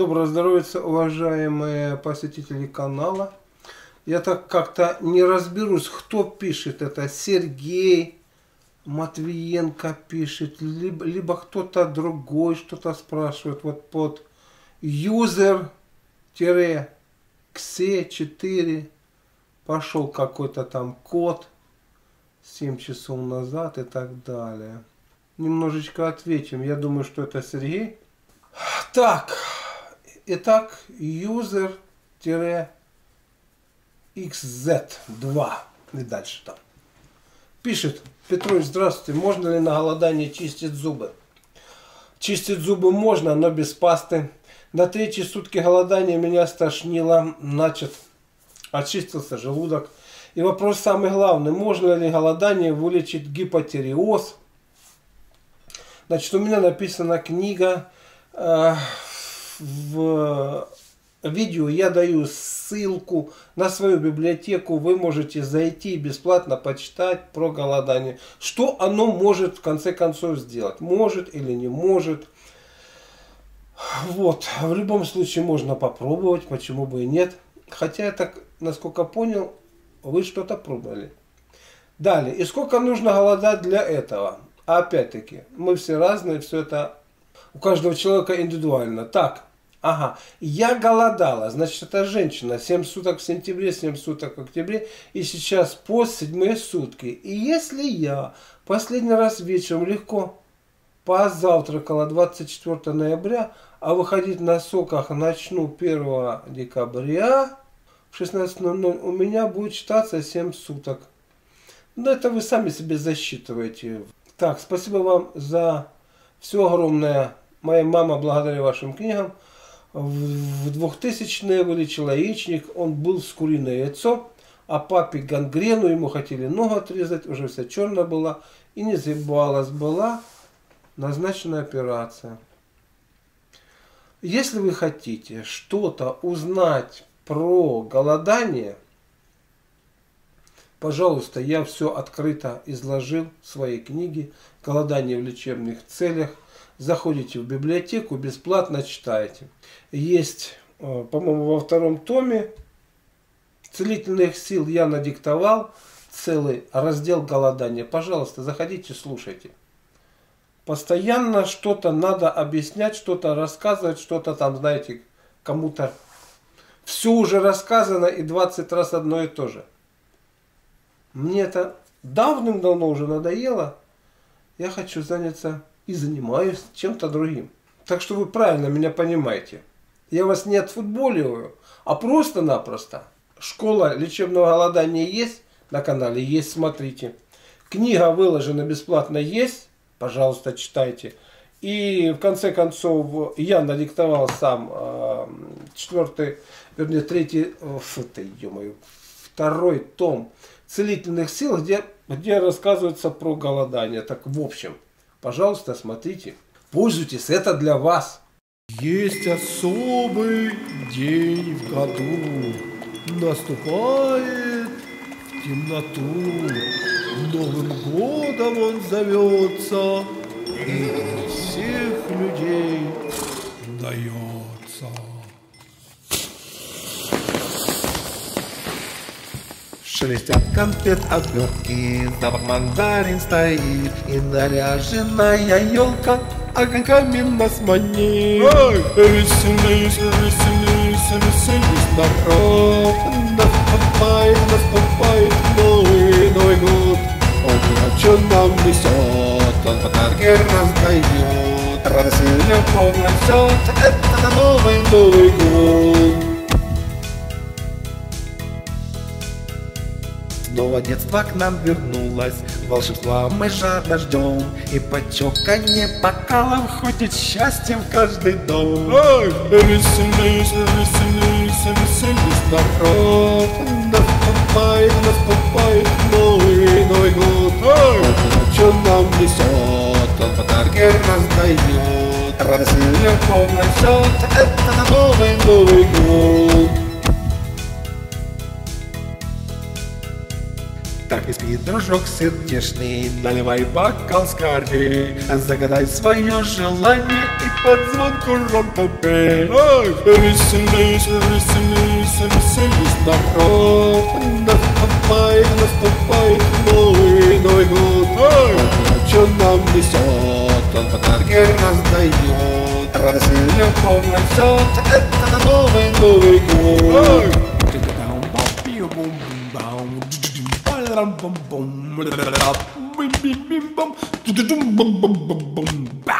доброго здоровья, уважаемые посетители канала. Я так как-то не разберусь, кто пишет это. Сергей Матвиенко пишет, либо кто-то другой что-то спрашивает. Вот под user-xe4 пошел какой-то там код 7 часов назад и так далее. Немножечко ответим. Я думаю, что это Сергей. Так, итак, user-xz2 и дальше там. Пишет: Петрович, здравствуйте, можно ли на голодание чистить зубы? Чистить зубы можно, но без пасты. На третьи сутки голодания меня стошнило, значит, очистился желудок. И вопрос самый главный: можно ли голодание вылечить гипотиреоз? Значит, у меня написана книга. В видео я даю ссылку на свою библиотеку. Вы можете зайти и бесплатно почитать про голодание. Что оно может в конце концов сделать? Может или не может. Вот. В любом случае можно попробовать. Почему бы и нет. Хотя я так, насколько понял, вы что-то пробовали. Далее. И сколько нужно голодать для этого? Опять-таки, мы все разные, все это у каждого человека индивидуально. Так, ага, я голодала, значит, это женщина, 7 суток в сентябре, 7 суток в октябре, и сейчас пост 7 сутки. И если я последний раз вечером легко позавтракала 24 ноября, а выходить на соках начну 1 декабря в 16:00, у меня будет считаться 7 суток. Но это вы сами себе засчитываете. Так, спасибо вам за все огромное. Моя мама, благодаря вашим книгам, в 2000-е вылечила яичник. Он был с куриное яйцо, а папе гангрену, ему хотели ногу отрезать, уже вся черная была и не заебалась. Была назначена операция. Если вы хотите что-то узнать про голодание, пожалуйста, я все открыто изложил в своей книге «Голодание в лечебных целях». Заходите в библиотеку, бесплатно читаете. Есть, по-моему, во 2-м томе «Целительных сил» я надиктовал целый раздел голодания. Пожалуйста, заходите, слушайте. Постоянно что-то надо объяснять, что-то рассказывать, что-то там, знаете, кому-то. Все уже рассказано и 20 раз одно и то же. Мне это давным-давно уже надоело. Я хочу заняться и занимаюсь чем-то другим. Так что вы правильно меня понимаете. Я вас не отфутболиваю, а просто-напросто. Школа лечебного голодания есть на канале? Есть, смотрите. Книга выложена бесплатно, есть? Пожалуйста, читайте. И в конце концов я надиктовал сам 2-й том «Целительных сил», где рассказывается про голодание. Так, в общем, пожалуйста, смотрите. Пользуйтесь, это для вас. Есть особый день в году. Наступает в темноту. Новым годом он зовется, и всех людей дается. Шелестят конфет обертки, запах мандарин стоит, и наряженная елка огоньками нас манит. Веселись, веселись, веселись, народ. Наступает Новый год. Он что нам несет, он подарки раздает. Радость и любовь несет, это Новый год. Снова детство к нам вернулось, волшебства мы жадно ждем, и под чоканье бокалов ходит счастье в каждый дом. Веселись, веселись, веселись, народ. Наступает Новый год. Он что нам несет, он подарки раздает. Радость и любовь несет, это Новый год. Так и спит дружно дружок сердечный, наливай бокал скорей, загадай свое желание и под звонку ронко пей. Веселись, веселись, веселись, народ, наступает Новый год. Что нам несет, он подарки раздает, радость и любовь несет, это Новый год. Bum bum bum bum bum bum bum bum bum bum bum bum bum bum bum.